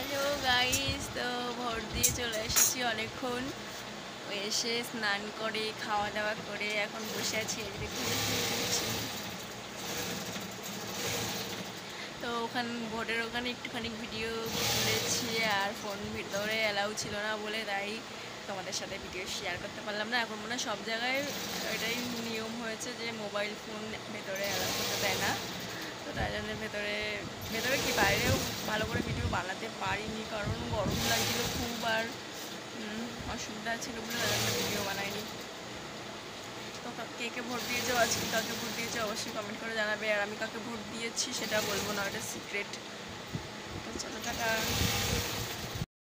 Hello guys, তো vote দিয়ে চলে এসেছি অনেকক্ষণ। এসে স্নান করে খাওয়া দাওয়া করে এখন বসে আছি। এই যে দেখছি, তো ভোটের ওখানে একটুখানি ভিডিও তুলেছি, আর ফোন ভিতরে অ্যালাউ ছিল না বলে তাই তোমাদের সাথে ভিডিও শেয়ার করতে পারলাম না। এখন মনে হয় সব জায়গায় এটাই নিয়ম হয়েছে যে মোবাইল ফোন ভেতরে অ্যালাউ করতে দেয় না। তো তাই জন্য ভেতরে ভেতরে কি বাইরেও ভালো করে ভিডিও বানাতে পারিনি, কারণ গরম লাগছিলো খুব, আর অসুবিধা ছিল বলে তাই জন্য ভিডিও বানাইনি। তো কে কে ভোট দিয়েছো, আজকে কাকে ভোট দিয়েছো অবশ্যই কমেন্ট করে জানাবে। আর আমি কাকে ভোট দিয়েছি সেটা বলবো না, ওটা সিক্রেট। তো চলো টাটা।